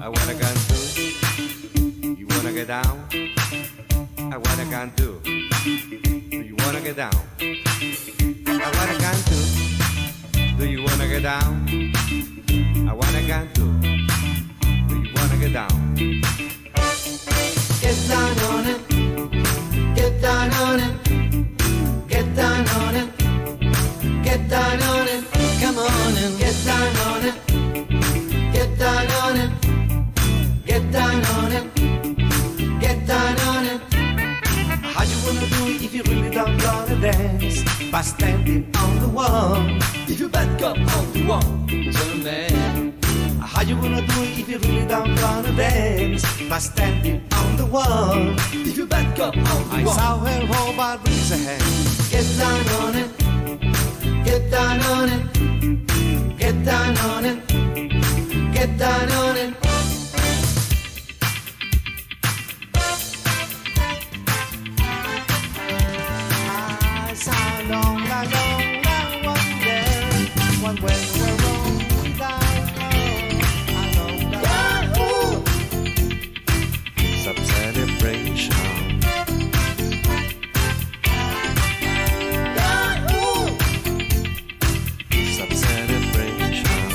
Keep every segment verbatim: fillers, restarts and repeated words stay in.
I wanna go to. You wanna get down? I wanna go to. Do you wanna get down? I wanna go to. Do you wanna get down? I wanna go to. Do you wanna get down? Get down on it. Get down on it. Get down on it. Get down on it. Come on and get down on it. Get down on it. Get down on it. Get down on it. How you wanna do it if you really don't wanna dance? By standing on the wall. If you back up on the wall, turn man. How you wanna do it if you really don't wanna dance? By standing on the wall. If you back up on the I wall. I saw her hold my raise her hand. Get down on it. Get down on it. Get down on it. Get down on it. I saw a long, long, long, long one there. One way we're wrong, down low, along the some celebration. Some celebration.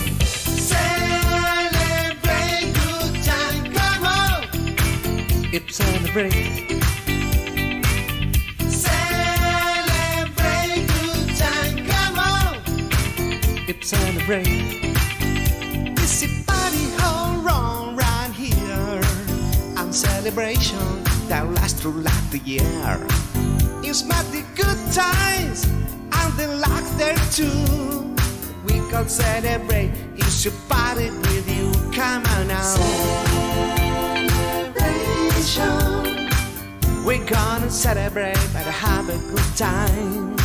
Celebrate good time, come on. It's celebrate. Celebrate good time, come on. It's celebrate. It's a party all wrong right here. And celebration that lasts throughout the year. It's not the good times and the luck there too. We can celebrate. It's a party with you. Come on now. Celebration. We're gonna celebrate and have a good time.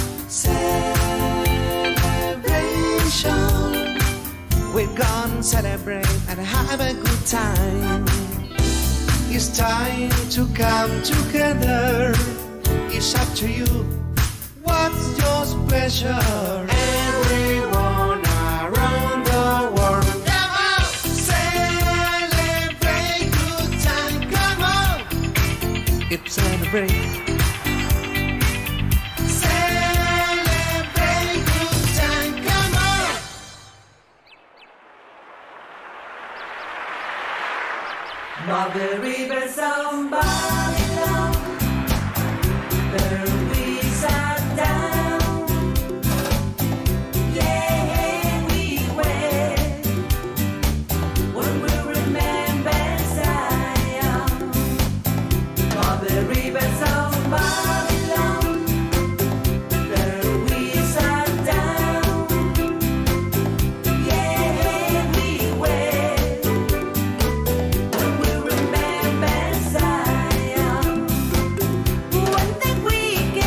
Celebration. We're gonna celebrate and have a good time. It's time to come together. It's up to you. What's your pleasure? Everyone around the world. Come on! Celebrate good time, come on! It's celebrate. Celebrate good time, come on! By the rivers of Babylon, there we sat down. Yeah, we went when we remember Zion. By the rivers of Babylon, there we sat down. Yeah, we went when we remember Zion. One thing we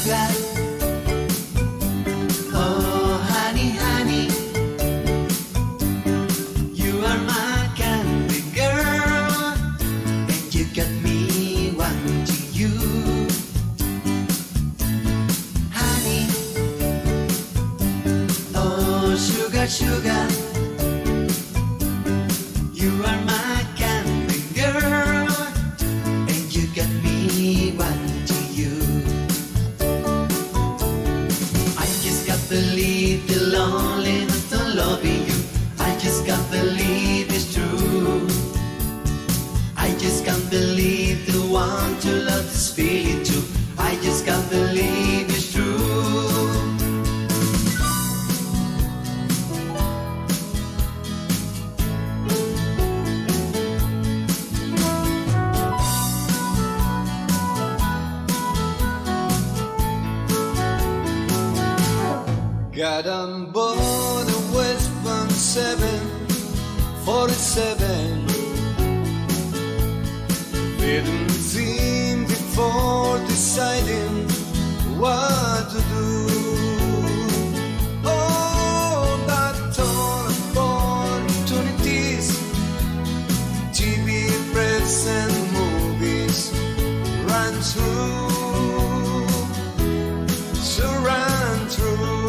sugar. Oh, honey, honey, you are my candy girl, and you got me wanting you. Honey, oh, sugar, sugar, you are my candy girl, and you got me wanting you. I just can't believe the loneliness of loving you. I just can't believe it's true. I just can't believe the one to love this feeling too. I just can't believe it's true. Got on board the West one seven forty-seven. Didn't seem before deciding what to do. Oh, that ton of opportunities, T V, press and movies ran through, so ran through.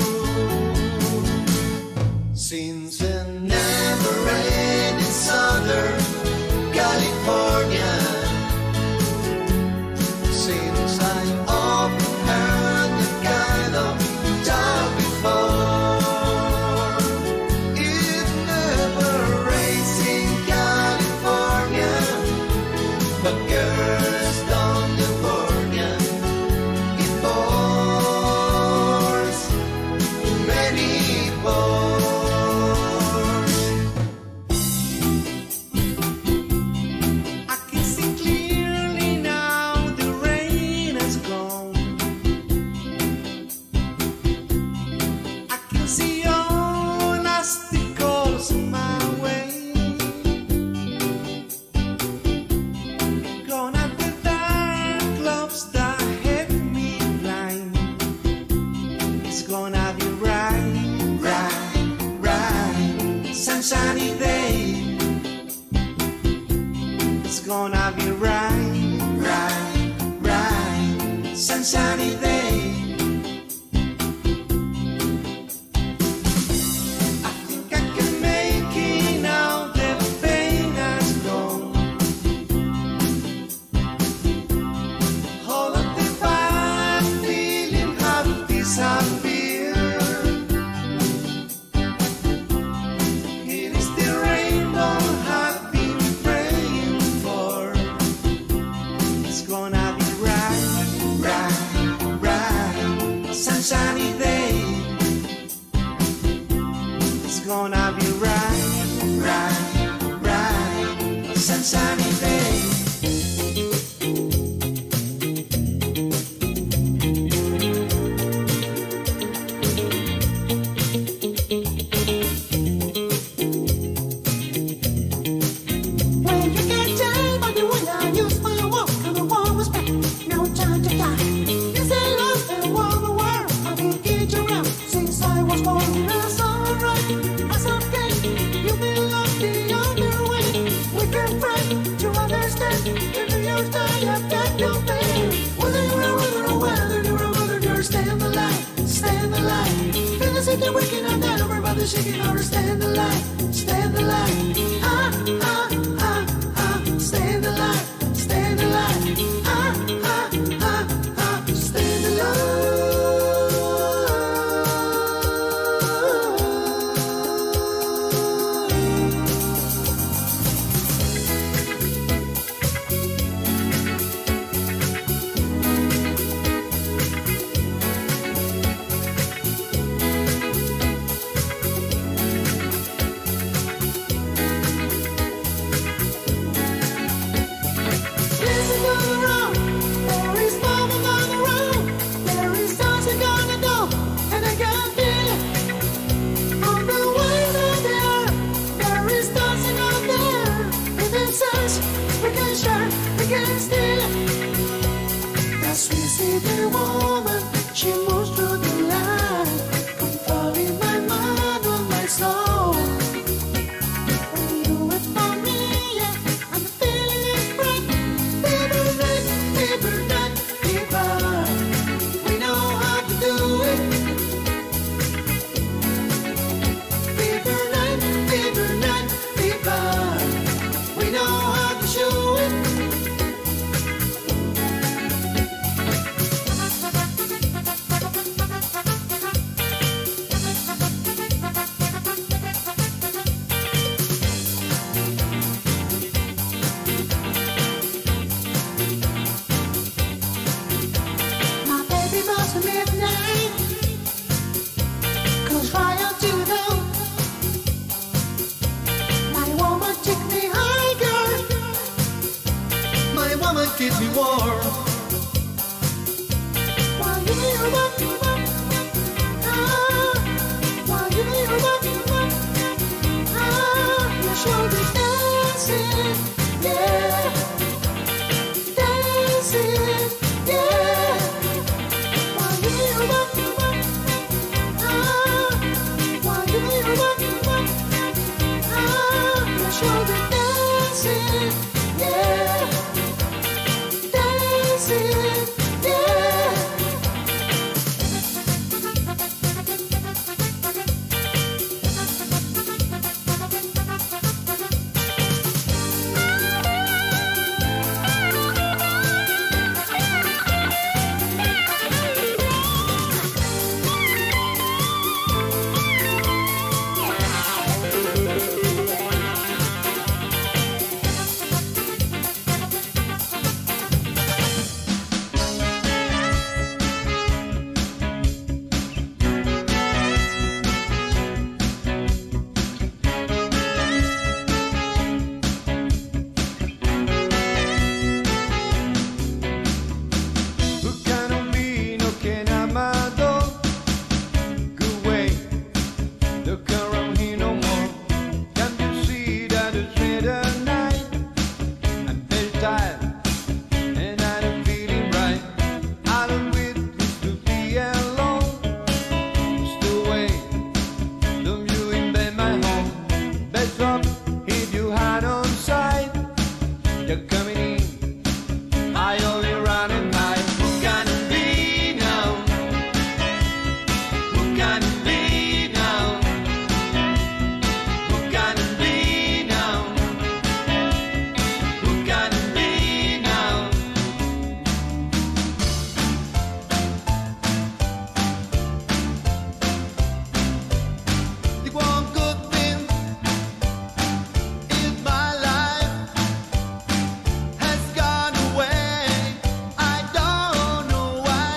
Since a never-ending Southern California, since I often heard the kind of talk before, it never rains in California, but girls down California, it pours many pours. I can see clearly now the rain has gone. I can see all nasty calls my way. Gone at the dark clubs that had me blind. It's gonna be right, right, right, sunshiny day. It's gonna be right, right, right, sunshiny day. I think I can make it now, the pain has gone. All of the bad feeling have disappeared. It is the rainbow I've been praying for. It's gonna be right, right, right, sunshiny day. It's gonna be right, right, right, sunshiny day. When you get down by the window, I use my walk and the wall was back. No time to die. Yes, I lost and won the world. I've been getting around since I was born. That's alright, that's okay. You belong the other way. We can try to understand. If you're tired, I've got your pain. Whether you're a whether or whether you're a whether you're stand the line, stand the line. Feel the city working on that, everybody shaking or stand the line, stand the line. Ah, ah, ah, ah, stand the line, stand the line. Ah, ah, ah, ah, stand the line. Listen to the road. There is movement on the road. There is something gonna go, and I can feel it. On the way there, there is dancing out there. If it says we can share, we can steal it. As we see the woman She moves through the line, controlling my mind and my soul. When you wait for me, yeah, I'm feeling it right. Fever night, fever night, fever. We know how to do it. Fever night, fever night, fever. We know how to show it. My baby was a midnight, goes right up to the dawn. My woman took me higher, My woman keeps me warm. while you were walking up. Ah, while you were walking up. Ah, your shoulders dancing, yeah, dancing, yeah. While you were walking up. Ah, while you were walking up. Ah, your shoulders dancing, yeah, dancing, yeah. Buscano un vino che è amato. Good way, look around here no more. Can't you see that it's late at night? I'm very tired and I don't feeling right. I don't with this to be alone. It's the way, don't you invade my home. Best up if you had on side. You're coming in. I only run and hide. Who can it be now? Who can it be now? Who can it be now? Who can it be now? The one good thing in my life has gone away. I don't know why.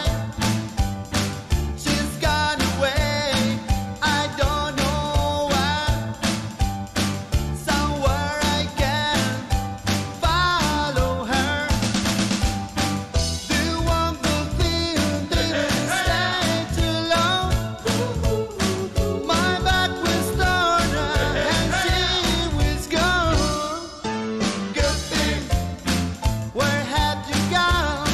She's gone away. I don't know why. Somewhere I can follow her. The one good thing didn't stay too long. My back was torn and she was gone. Good thing, where had you gone?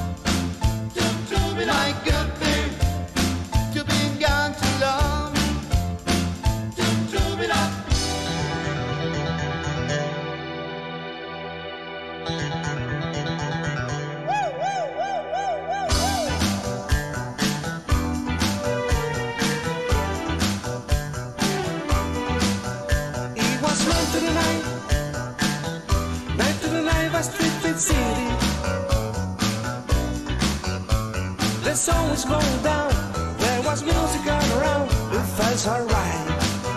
My good thing, you've been gone too long. It was night to the night, night to the night was Street City. The sun was going down, there was music all around, it felt alright.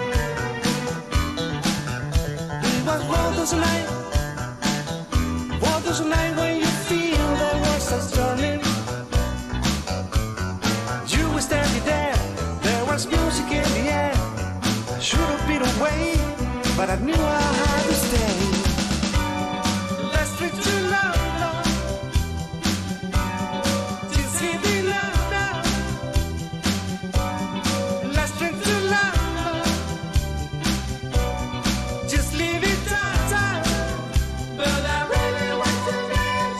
It was Water's night, Water's night when you feel the world starts turning. You were standing there, there was music in the air. I should have been away, but I knew I had to stay. Let's drink to love, love. Just give me love now. Let's drink to love, love. Just leave it time, time. But I really want to make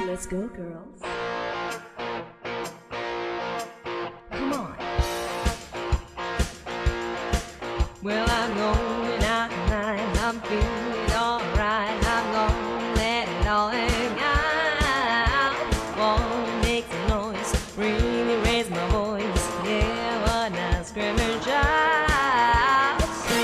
Let's go, girls. Come on. Well, I'm going out tonight. I'm feeling alright. I'm gonna let it all hang out. Wanna make some noise, really raise my voice. Yeah, wanna scream and shout.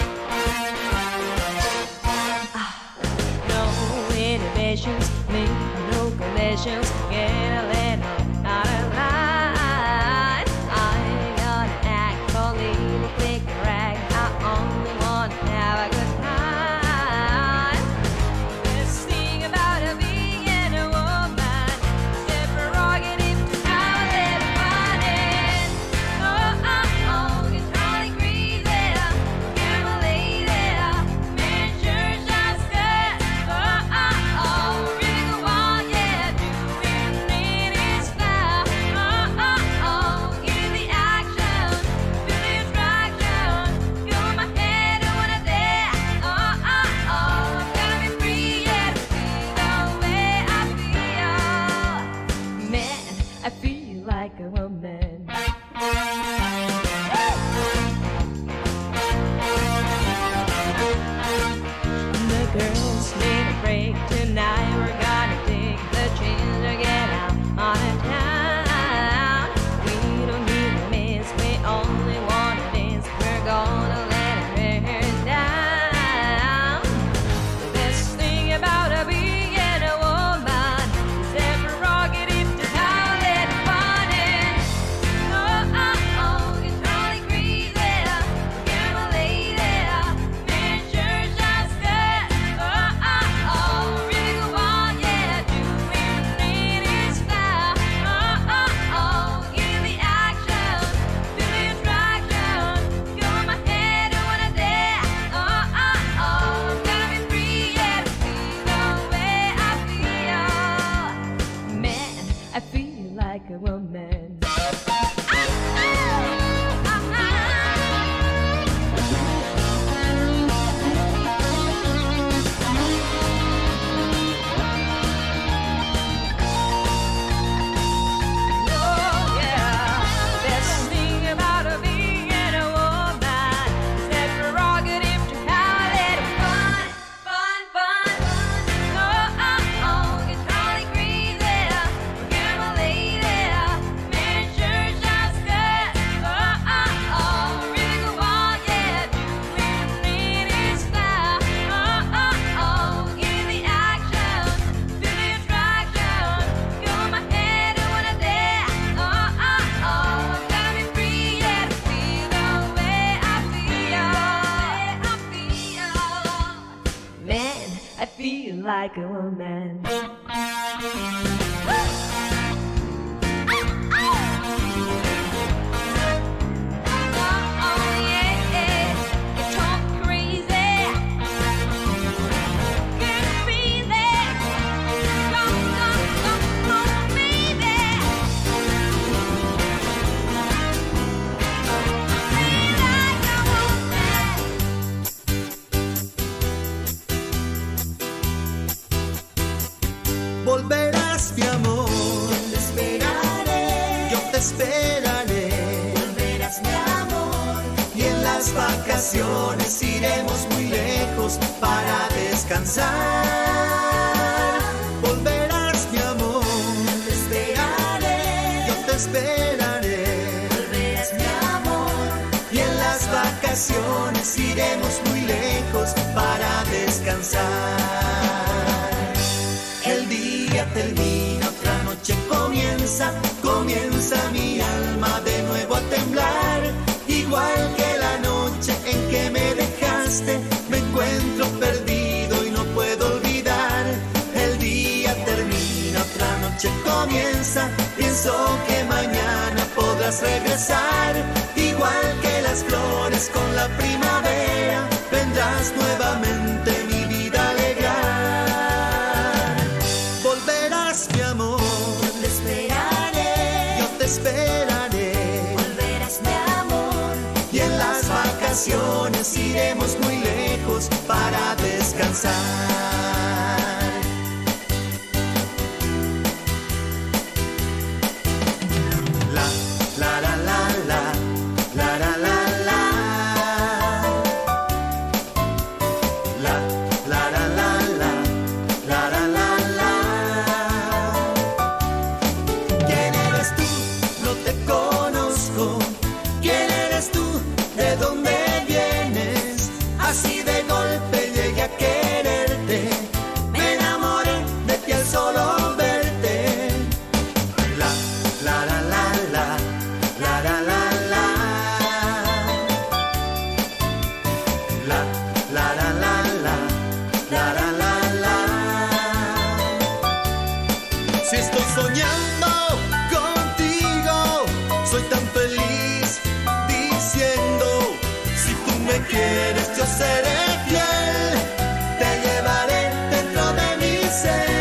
Ah, no inhibitions, make no collisions. Get a little out of line. I ain't gonna act politically correct. I only wanna have a good time. This thing about a being a woman is a prerogative to have a little fun in. Oh, oh, oh, get totally crazy. Get my lady. Man, sure just good. Oh, oh, oh, really go on, yeah. Doing it is style. Oh, oh, oh, give the action. Feel the attraction. Feel my head when I dare. Oh, oh, oh, gotta be free, yeah, to feel the way I feel. Man, I feel like a woman. The girls need a break tonight. We're gonna take the chance to get out on a town. We don't need a miss, we only want to dance. We're gonna let it rain down. This thing about a being a woman is a prerogative to have a little fun in. Oh, oh, oh, get totally crazy. Get my lady. Man, sure just good. Oh, oh, oh, really go on, yeah. Doing it is style. Oh, oh, oh, give the action. Feel the attraction. Feel my head when I dare. Oh, oh, oh, gotta be free, yeah, to feel the way I feel. Man, I feel like a woman. Oh, yeah. This thing about a being a woman is a prerogative to have a little fun, fun, fun. Oh, oh, oh, get totally crazy. Get my lady. Man, sure just good. Oh, oh, oh, really go on, yeah. Doing it is style. Oh, oh, oh, give the action. Feel the attraction. Feel my head when I dare. Oh, oh, oh, gotta be free, yeah, to feel the way I feel. I feel. Man, I feel like a woman. Oh, oh, yeah, get talk crazy. Get crazy. Go, go, go, go, baby. Feel like a woman. Volverás, mi amor. Yo te esperaré. Yo te esperaré. Volverás, mi amor. Y en las vacaciones iremos muy lejos para descansar. Volverás, mi amor. Yo te esperaré. Yo te esperaré. Volverás, mi amor. Y en las vacaciones iremos muy lejos para descansar. El día termina, otra noche comienza, comienza mi alma de nuevo a temblar. Igual que la noche en que me dejaste, me encuentro perdido y no puedo olvidar. El día termina, otra noche comienza, pienso que mañana podrás regresar. Igual que las flores con la primavera, vendrás nuevamente mi vida a alegrar. Volverás, mi amor. Yo te esperaré. Yo te esperaré. Volverás, mi amor. Y en las vacaciones iremos muy lejos para descansar. Si estoy soñando contigo, soy tan feliz diciendo, si tú me quieres yo seré fiel, te llevaré dentro de mi ser.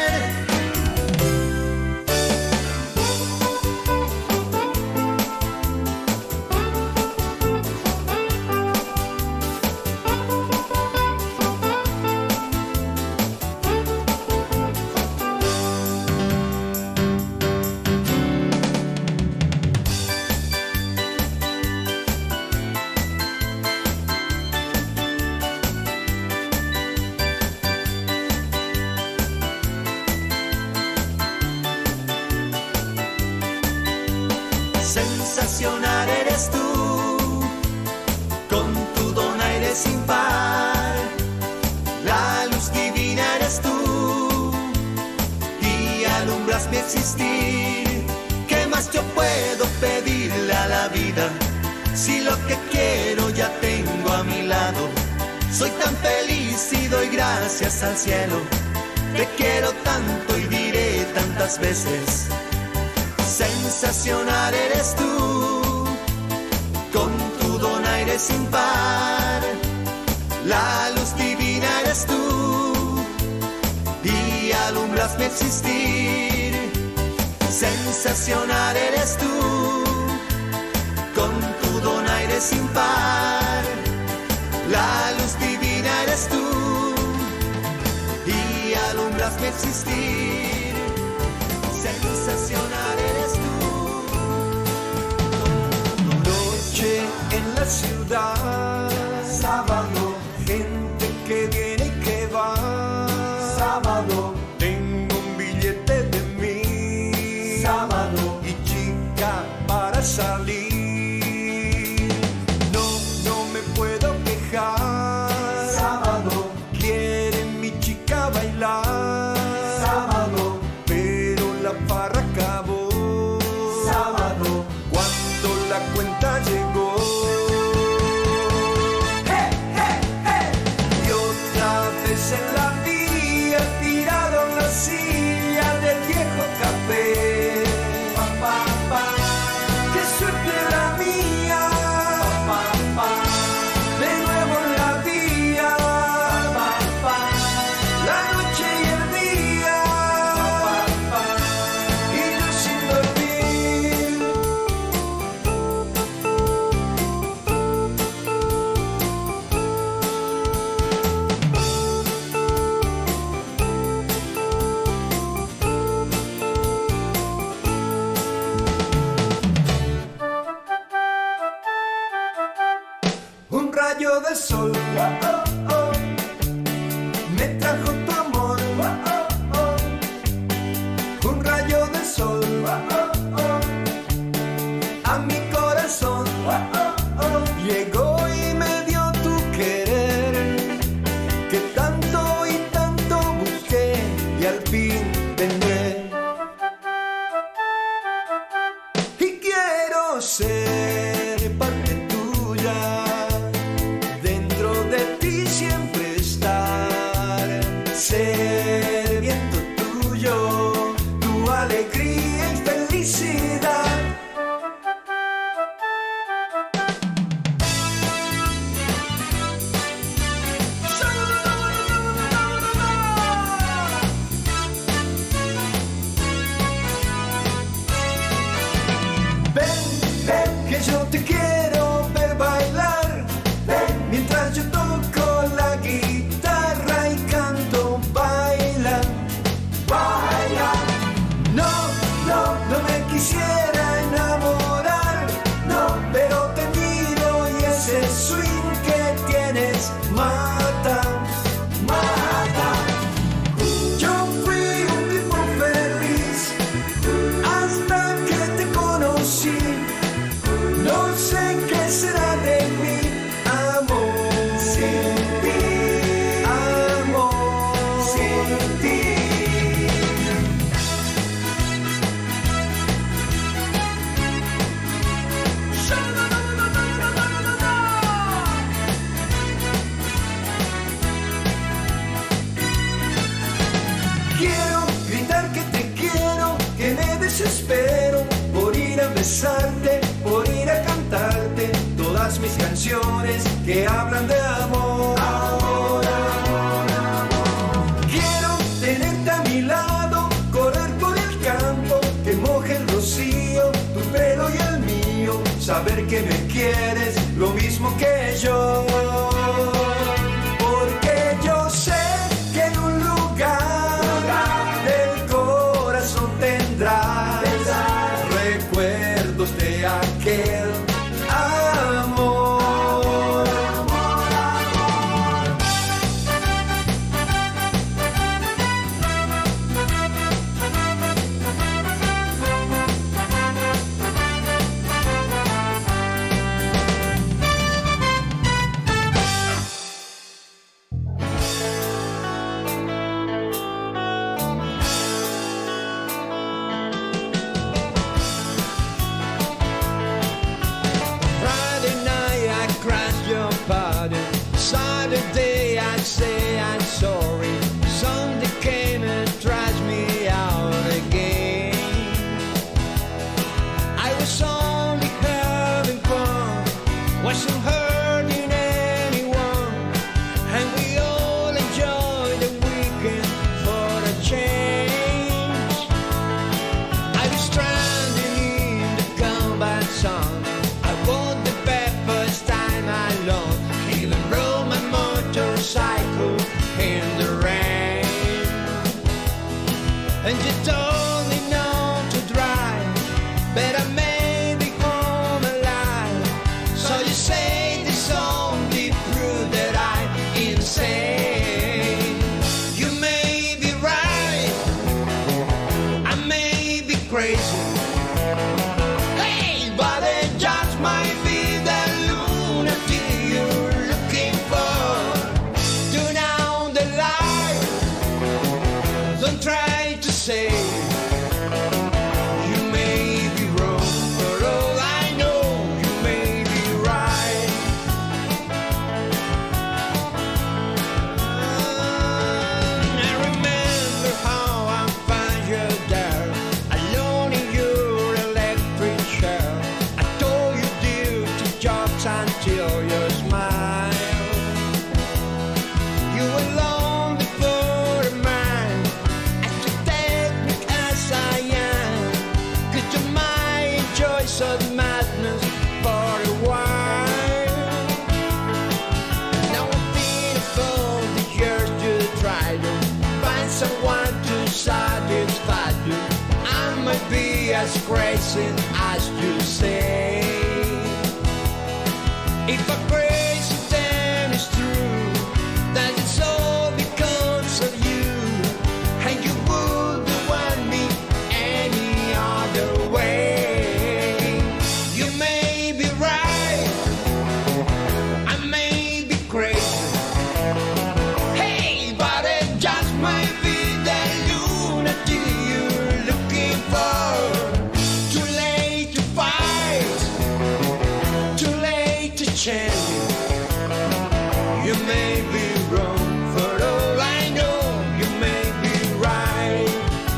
Sensacional eres tú, con tu don aire sin par. La luz divina eres tú, y alumbras mi existir. ¿Qué más yo puedo pedirle a la vida, si lo que quiero ya tengo a mi lado? Soy tan feliz y doy gracias al cielo. Te quiero tanto y diré tantas veces, sensacional eres tú, con tu don aire sin par. La luz divina eres tú, y alumbras mi existir. Sensacional eres tú, con tu don aire sin par. La luz divina eres tú, y alumbras mi existir. Sensacional eres tú. Noche en la ciudad, sábado, gente que viene y que va. Sábado, tengo un billete de mí. Sábado, y chica para salir. No, no me puedo quejar. Sábado, quiere mi chica bailar. Sábado, la farra acabó. Sábado, cuando la cuenta llegó. Hey, hey, hey. Y otra vez en la vía tiraron la silla del viejo café. Pa, pa, pa. Qué suerte la mía. Pa, pa, pa. De nuevo en la vía. Pa, pa, pa. La noche y el día. Pa, pa, pa. Un rayo de sol, oh, oh, oh, me trajo tu amor, oh, oh, oh. Un rayo de sol, oh, oh, oh, a mi corazón, oh, oh, oh. Llegó y me dio tu querer, que tanto y tanto busqué y al fin tendré. Y quiero ser parte tuya, dentro de ti siempre estar, ser viento tuyo, tu alegría y felicidad. Ven, ven, que yo te quiero ver bailar. Ven, mientras yo toco la guitarra y canto, baila, baila. No, no, no me quisiera que hablan de amor. Amor, amor, amor. Quiero tenerte a mi lado, correr por el campo, que moje el rocío, tu pelo y el mío, saber que me quieres lo mismo que yo. Porque yo sé que en un lugar del corazón tendrás recuerdos de aquel amor. Saturday I'd say I'm sorry. Sunday came and thrashed me out again. I was only having fun, wasn't hurting anyone, and we all enjoyed the weekend for a change. I was stranded in the combat sun. I won the bet first time alone. Even rode my motorcycle in the rain. And you told me not to drive, but I made me home alive. So you say this only prove that I'm insane. You may be right, I may be crazy. Hey, but it just might be the lunatic you're looking for. Turn down the light, don't try to say you may be wrong. For all I know, you may be right. I remember how I found you there, alone in your electric chair. I told you dirty jokes until you smiled. You were lonely for a man, and you take me as I am, 'cause you might enjoy some madness for a while. Now I'm feeling for the years you try to find someone to satisfy you. I might be as crazy as you say. If I'm crazy, then it's true that it's all because of you, and you wouldn't want me any other way. You may be right, I may be crazy. Hey, but it just might be the lunatic you're looking for. Too late to fight, too late to change. You may be wrong, for all I know, you may be right.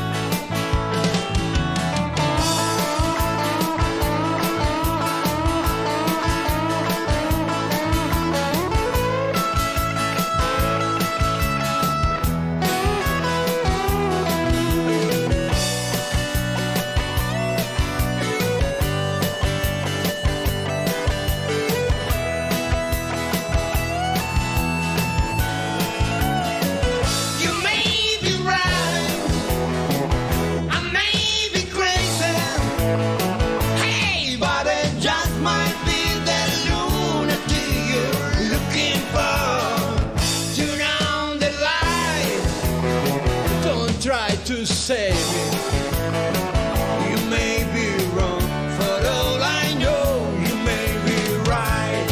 You may be right, I may be crazy. Hey, but it just might be the lunatic you're looking for. Turn on the light, don't try to save it. You may be wrong, for all I know, you may be right.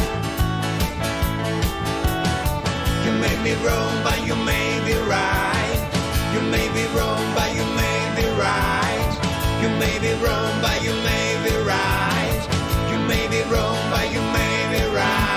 You may be wrong, but you may be right. You may be wrong, but you may be right. You may be wrong, but you may be right. You may be wrong, but you may be right.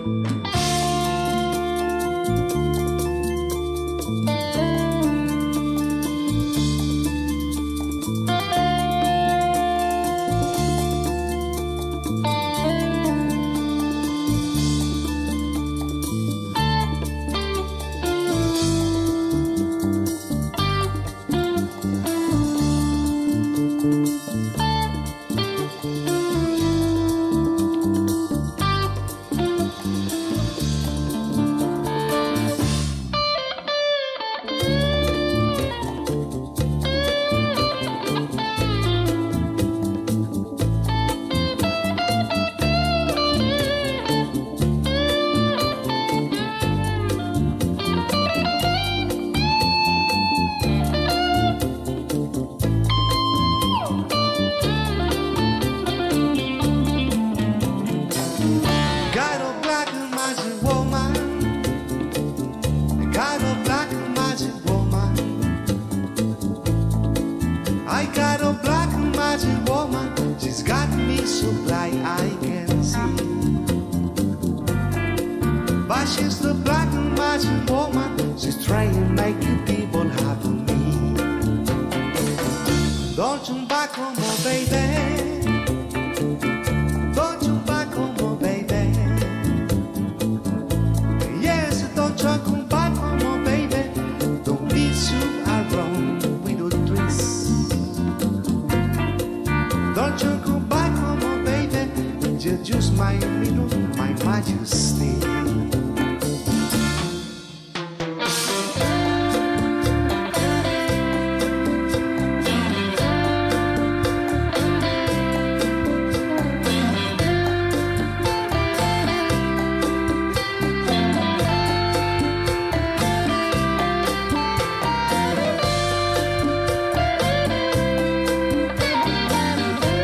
Got a black magic woman. Got a black magic woman. I got a black magic woman. She's got me so blind I can see. But she's the black magic woman. She's trying to make you people happy me. Don't you back on my baby. Don't you back on my baby. Yes, don't you come back on my baby. Don't be so around with the tricks. Don't you come back on my baby. Just just my middle, my majesty.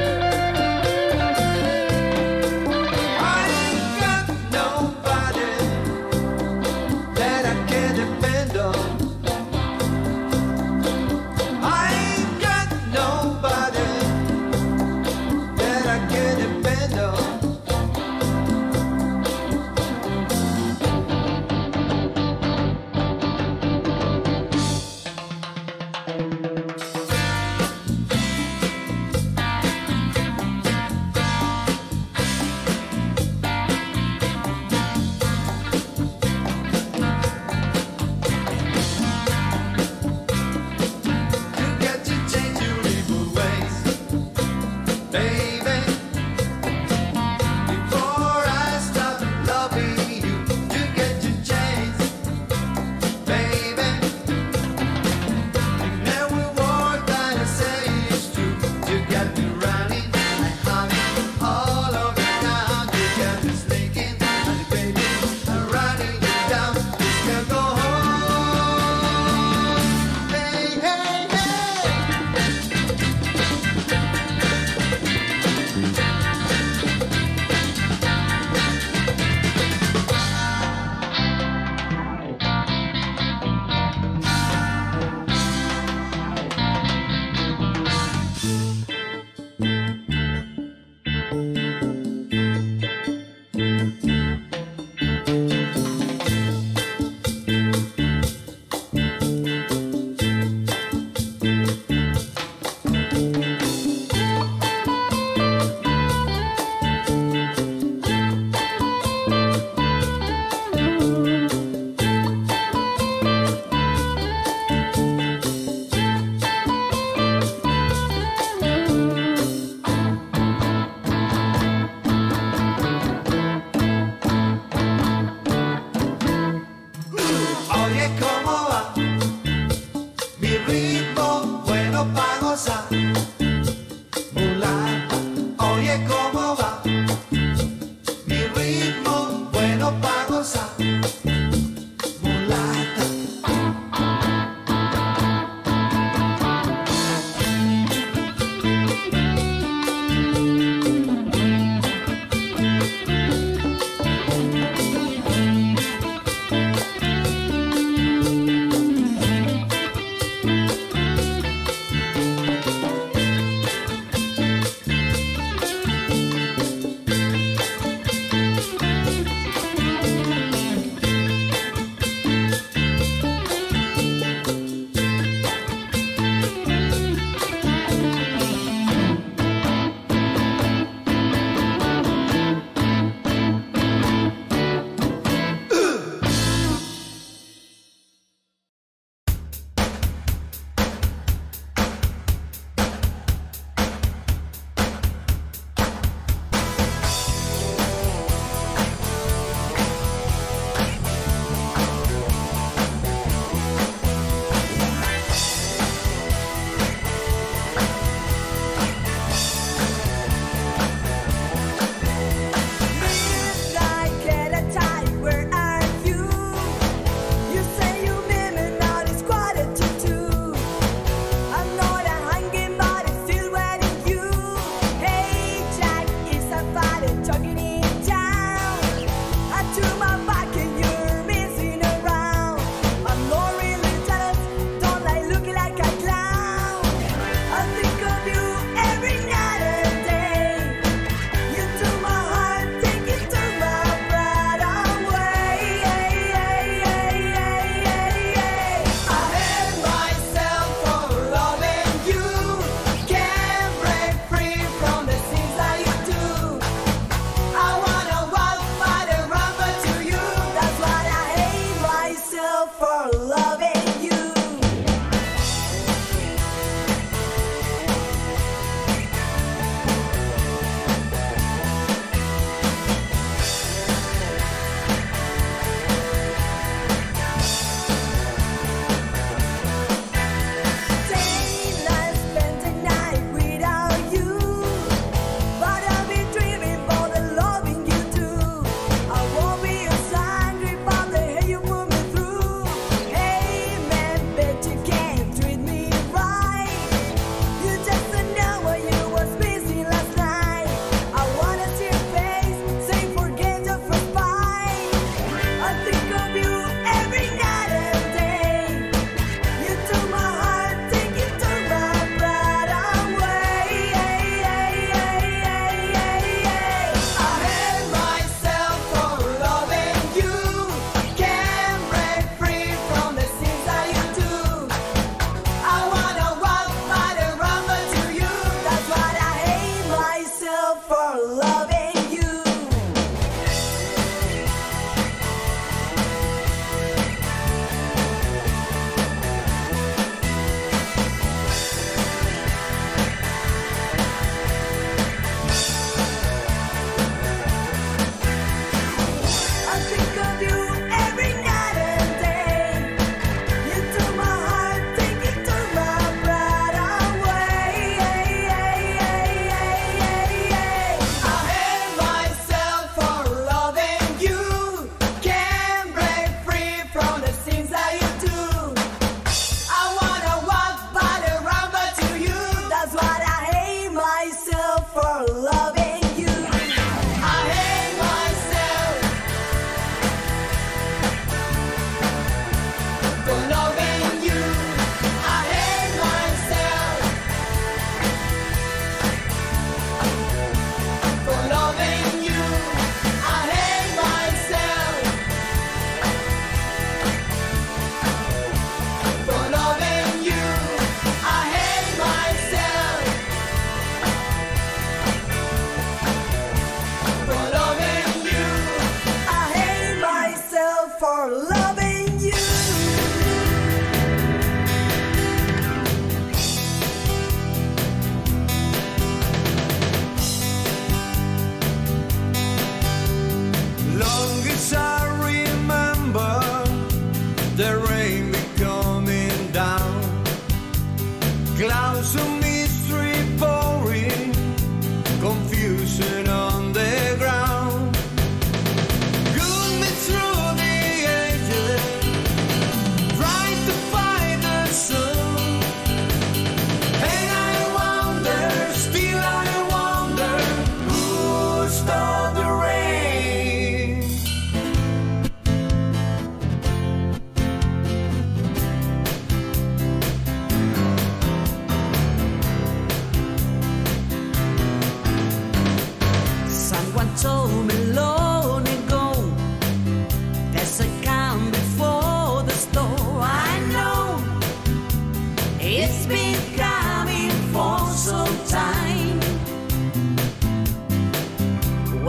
I ain't got nobody.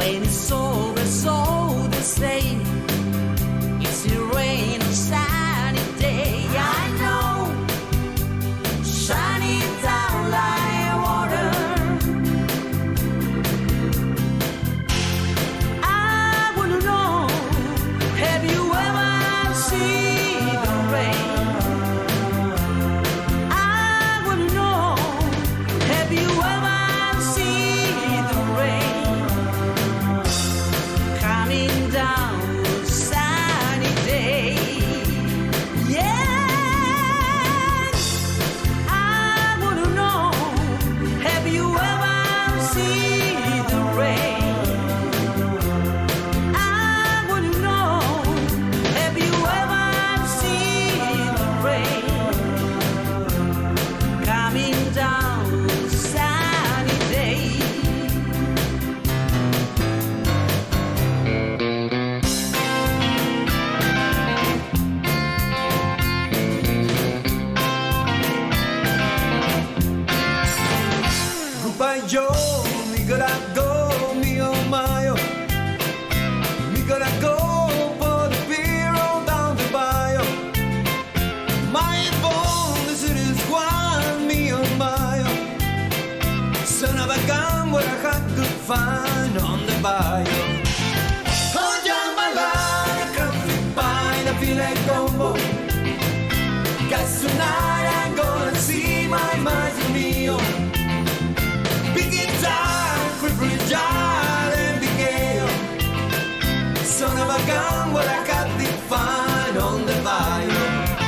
when it's over, it's all the same. It's a rain or sunny day, I know, shining down like water. I wanna know, have you ever seen the rain? I wanna know, have you ever seen the rain coming down a sunny day? Yeah, I wanna know, have you ever seen the rain? I wanna know, have you ever seen the rain coming down a sunny day? Goodbye, Joe. We gotta go, me oh my oh. We gotta go for the beer all down the bayou. My phone, the city's one, me oh my oh. Son of a gun, what I had to find on the bayou. Oh, jambalaya, crunchy pie, I feel like combo. Cause tonight I'm gonna see my maestro mio. Big guitar, crippled jar and big ale. Son of a gun, what I got to find on the bayou.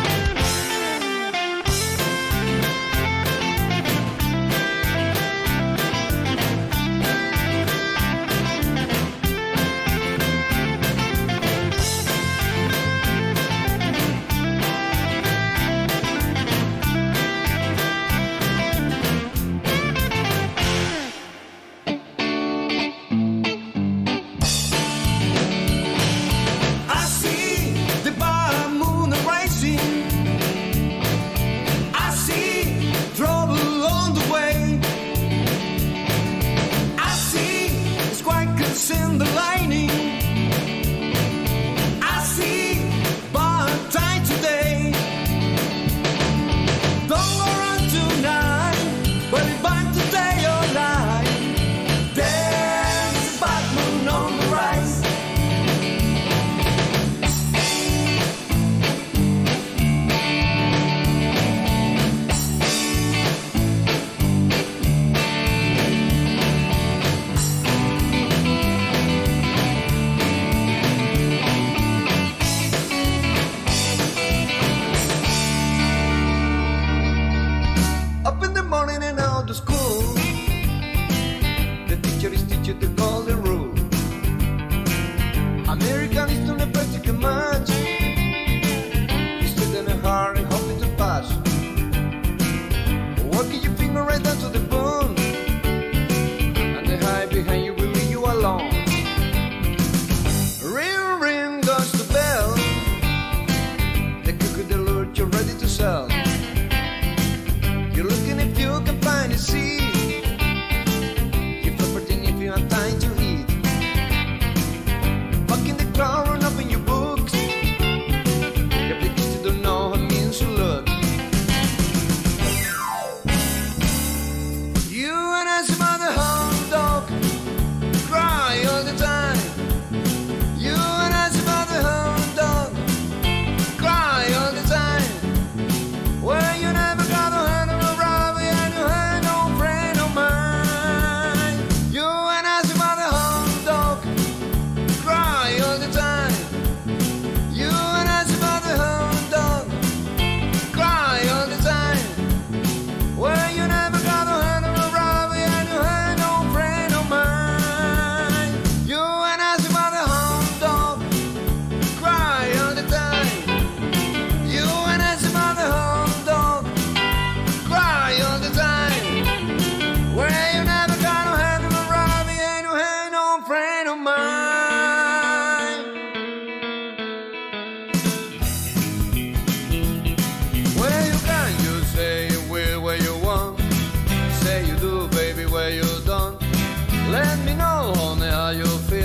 I see the bar moon rising. I see trouble on the way. I see squawkers in the lining. I see bar tight today. Don't go run tonight, but if back today or night, there's a bad moon on the rise. Up in the morning and out to school, the teacher is teaching the golden rule. American is doing a practical match. You stood in a hurry, hoping to pass. Walking your finger right down to the bone, and the high behind you will leave you alone. Ring, ring goes the bell. The cook with the lure you're ready to sell. You're looking if you can find a seat. You're property if you have time to eat. Back in the crowd, run up in your books. Your because you don't know how it means to look. You and I some other hot dog cry all the time. You and I some other hot dog cry all the time. Well, you never got a hand of a robber and you had no friend of mine. You and I some other hot dog cry all the time. You and I some other hot dog cry all the time. Well, you never got a hand of a robber and you had no friend of mine. You and I some other hot dog cry all the time. You and I some other hot dog cry all the time. Well, you never got no hand of a robber and you had no friend of mine. Well, you can, you say you will where you want. Say you do, baby, where you don't. Let me know, honey, how you feel.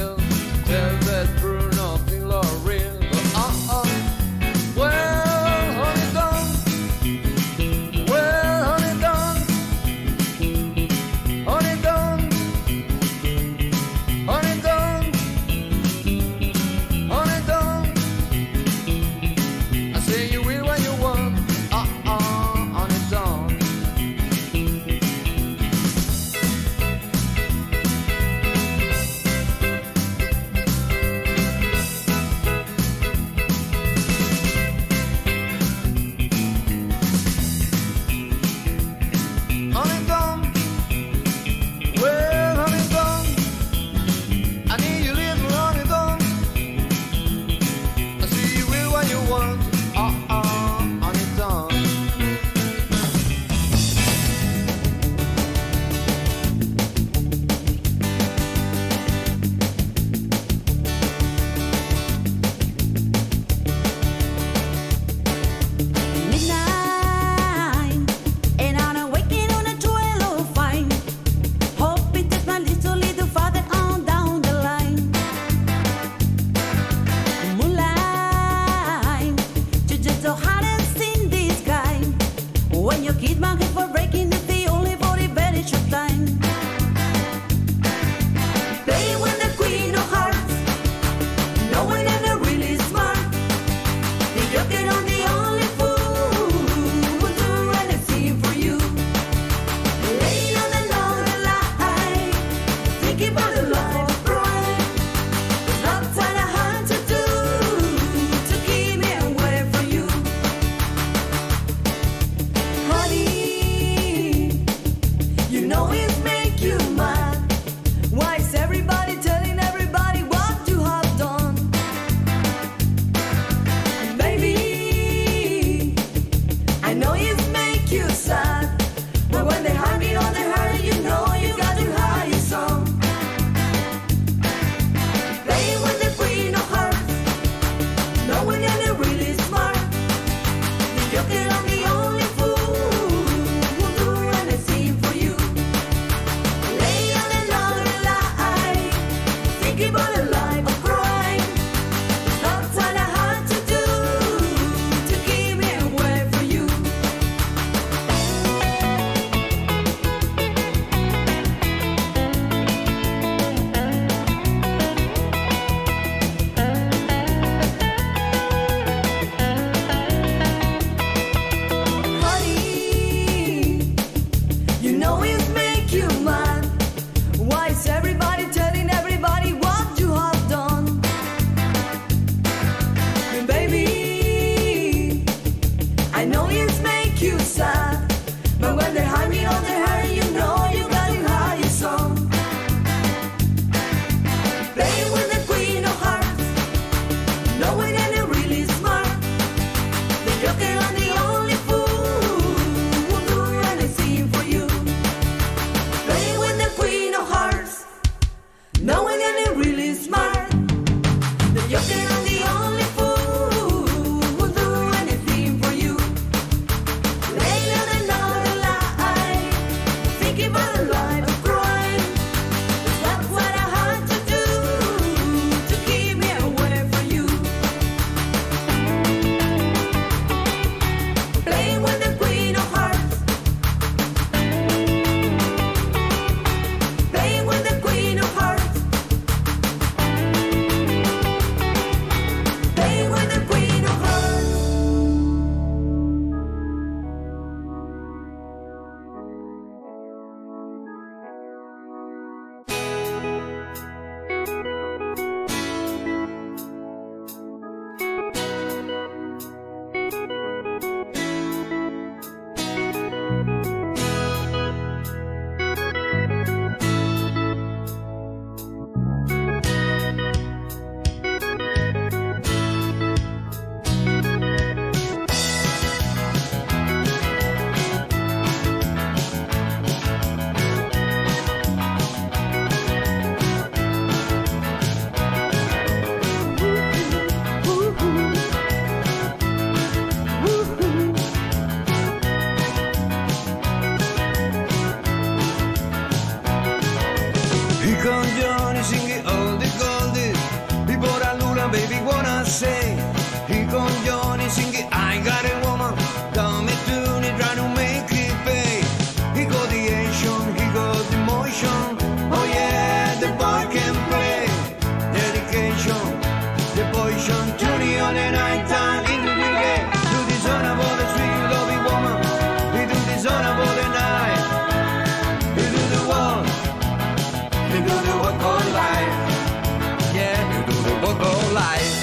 Johnny singing all the goldies. People are lula, baby, wanna say. Here come Johnny singing, I got a woman. Come me tune it, try to make it pay. He got the action, he got the motion. Oh yeah, the boy can play. Dedication, the poison, tuning on the night time into the day. Do this on about the sweet lovely woman. He do this on about the night. He do the walk, he do the walk all life. Yeah, he do the walk all life.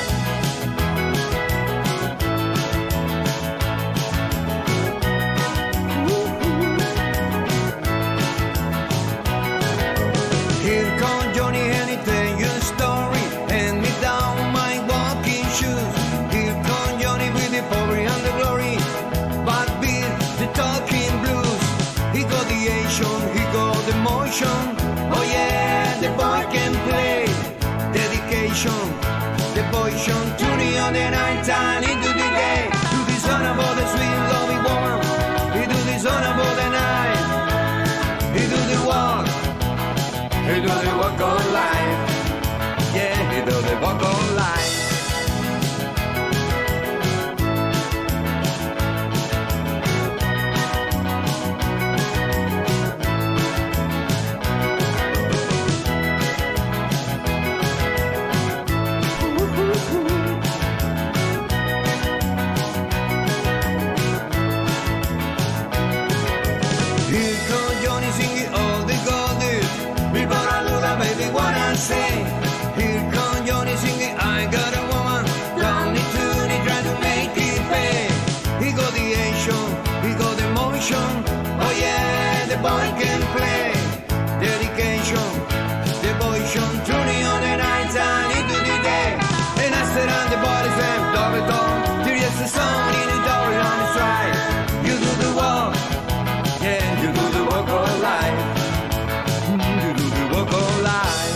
Here come Johnny and he tell you a story. Hand me down my walking shoes. Here come Johnny with the power and the glory. But beat the talking blues. He got the action, he got the motion. Oh yeah, the boy can play. Dedication, the poison, tuning on the night time into the day. Do this on about the sweet lovely woman. He do this on about the night. He do the walk. He do the walk on life. Yeah, he do the walk on life. Here come Johnny singing all the goldies. People are lula, baby, wanna say. Here come Johnny singing, I got a woman. Down the tune, he try to make it pay. He got the action, he got the motion. Oh yeah, the boy can play. Dedication, the poison, tuning on the night time into the day. And I sit on the bodies and double down. There is the sun in the door on the stride. You do the walk, yeah, you do the walk all life. You do the walk all life.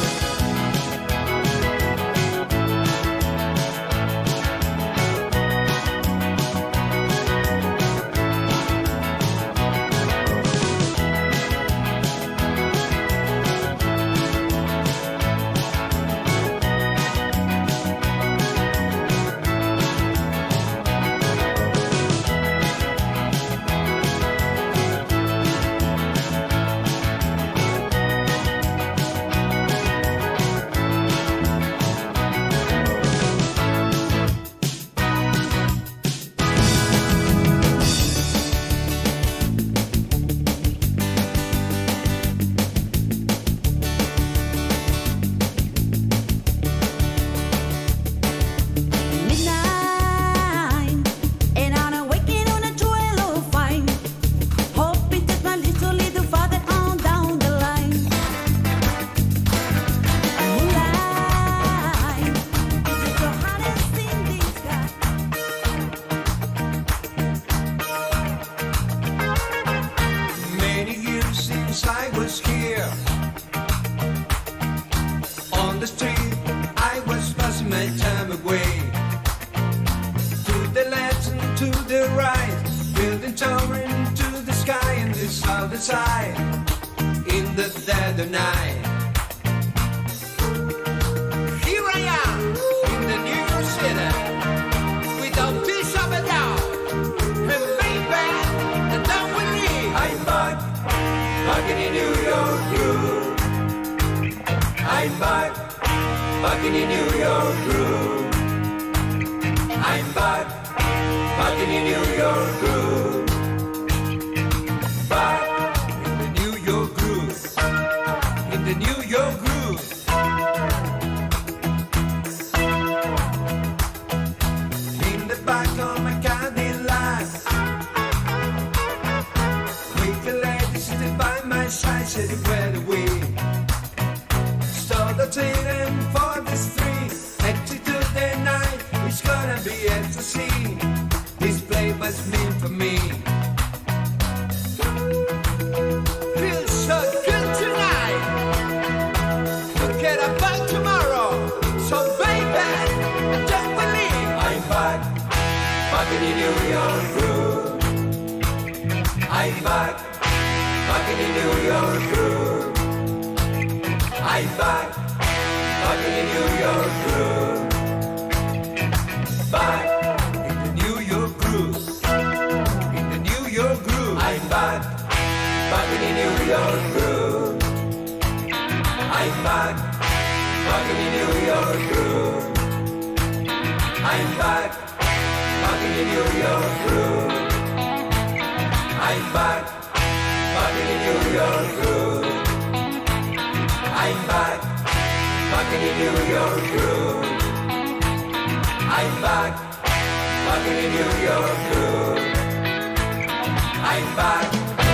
Midnight, and I'm waking on a twelve fine, hoping that my little little father on down the line. Moonlight, is it your hottest in the sky? Many years since I was here. On the street, I was passing my time away. To the left and to the right, building towering to the sky and this other side. In the dead of night. Here I am in the new city, without peace of a doubt. And baby, I don't believe I'm back, back in the New York groove. I'm back, back in the New York groove. I'm back, back in the New York groove. Back in the New York groove. In the New York groove. In the back of my Cadillac, with the lady sitting by my side, said it went away. Start the train for the street, exit to the night, it's gonna be ecstasy. This play was meant for me. Feels so good tonight. Forget about tomorrow. So baby, I don't believe I'm back, back in the New York groove. I'm back, back in the New York groove. I'm back, back in the New York groove. Back in the New York groove. In the New York groove. I'm back, back in the New York groove. I'm back, back in the New York groove. I'm back, back in the New York groove. I'm back, back in the New York groove. I'm back, back in the New York groove. I'm back, back in the New York groove. I'm back.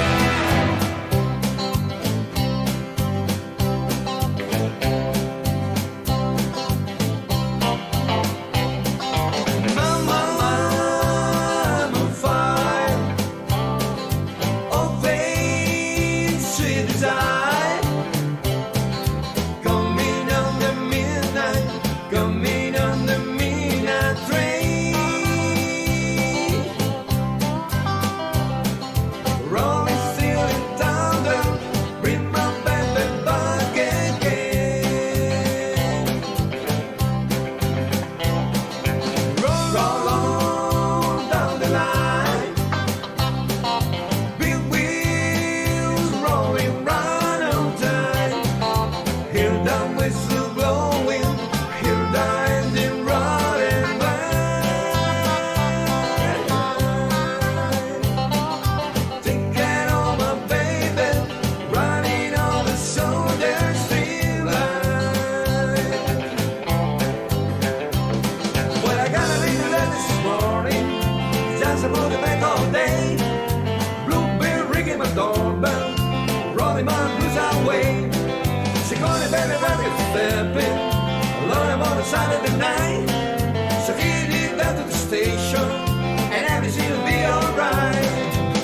Saturday night, so he did down to the station, and everything will be alright.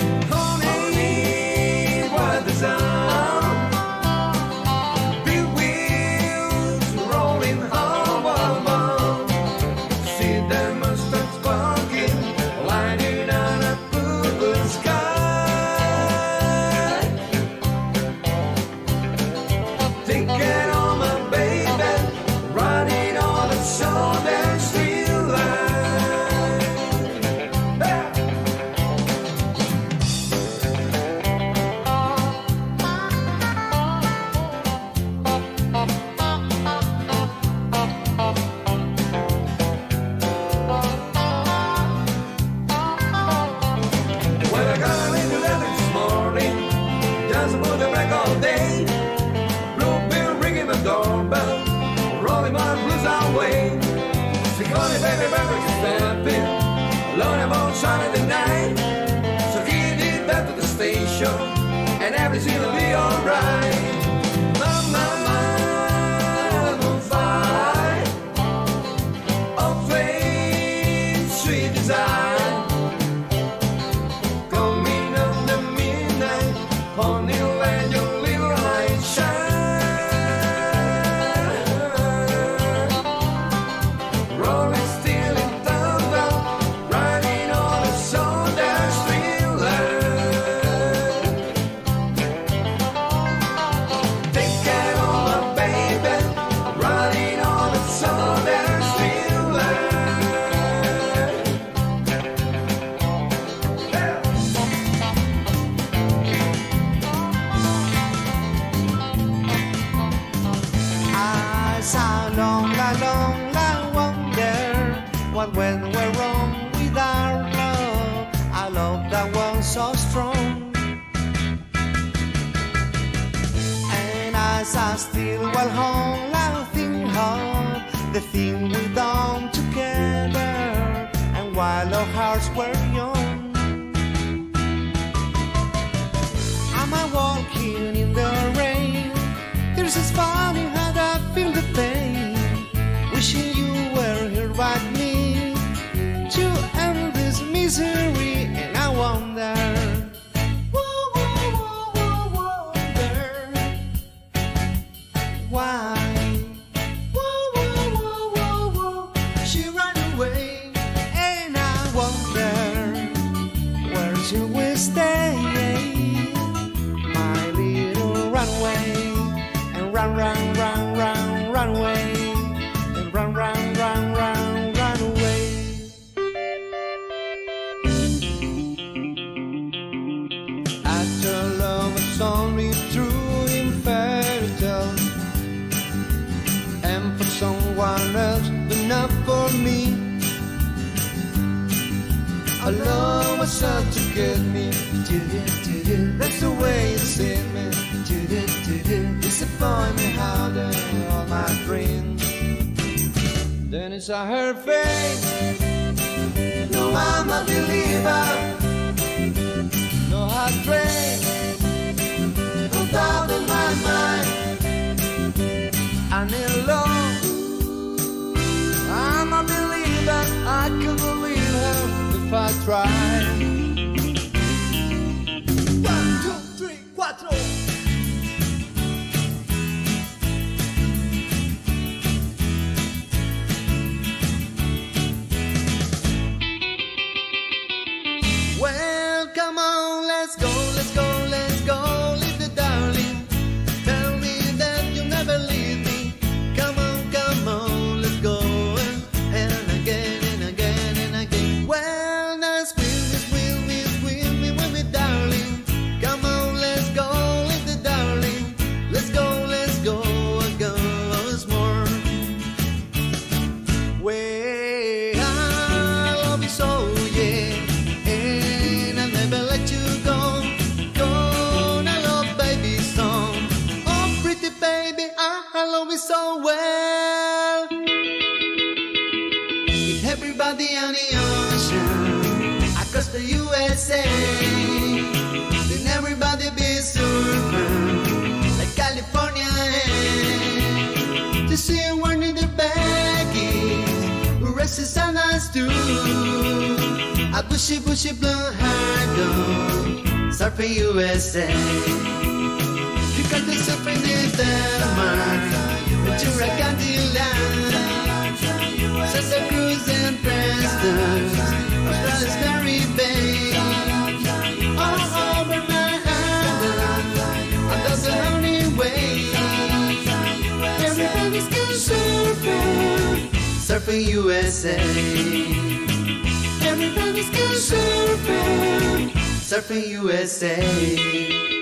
Honey, what the sound? Big wheels rolling home, home. See them Mustangs sparking, lighting on a blue sky. Thinking on my baby, running on the southern street line. Well, I got a little letter this morning, just about the break all day. Bluebell ringing my doorbell, rolling my blues away. She called me baby, baby, she's stepping. Alone I'm on Saturday night. So he did that to the station, and everything will be alright. Mama, I'm on fire. Oh, flame, sweet desire. Coming on the midnight, honey, let your little light shine. Rolling still in thunder, riding on the southern street line. Thinking of my baby, riding on the southern street line. I saw long, long, long wonder what went wrong with our love. Our love that was so strong. And as I still while home, laughing home, the thing we done together, and while our hearts were young. Am I walking in the rain? There's this funny how I feel the pain. Wishing you were here by me to end this misery, and I wonder, whoa, whoa, whoa, whoa, wonder why. Whoa, whoa, whoa, whoa, whoa, she ran away, and I wonder where she will stay, my little runaway. And run, run, run, run, run away. Run, run, run, run, run away. After love was only true in fairy tales, and for someone else, but not for me. Our love was out to get me. That's the way it seemed me. Disappoint me how they all my dreams. Then it's a her face. No, I'm a believer. No heartbreak. No doubt in my mind. I need love. I'm a believer. I can believe her if I try. One, two, three, cuatro. Well, come on, let's go, let's go, let's go, little darling. Tell me that you'll never leave me. Come on, come on, let's go. And again, and again, and again. Well, now squeeze me, squeeze me, squeeze me with me, darling. Come on, let's go, little darling. Let's go, let's go, go once more. Well, I love you so, yeah. I love you so well. With everybody on the ocean, across the U S A, then everybody be surfing like California. To see one in the baggies, who rests on us too. A bushy, bushy blue hair dog, surfing U S A. Because the surfing is Denmark, Juragandi land, Santa Cruz and Preston, Australia's Mary Bay, all over Manhattan, and that's the only way. Everybody's going surfing, surfing U S A. Everybody's going surfing, surfing U S A.